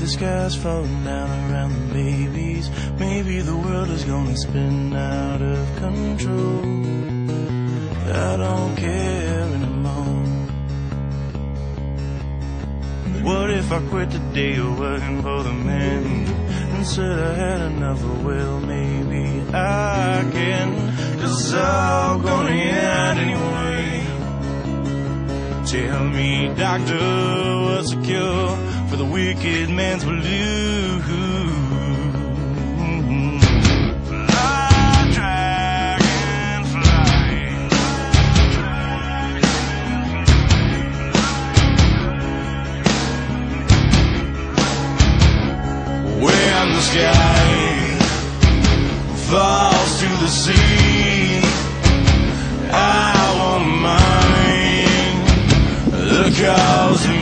the sky's falling down around the babies. Maybe the world is gonna spin out of control. I don't care anymore. What if I quit today working for the men and said I had enough? Well, maybe I can, 'cause it's all gonna end anyway. Tell me, doctor, what's the cure for the wicked man's blues? When the sky falls to the sea, I won't mind the cause.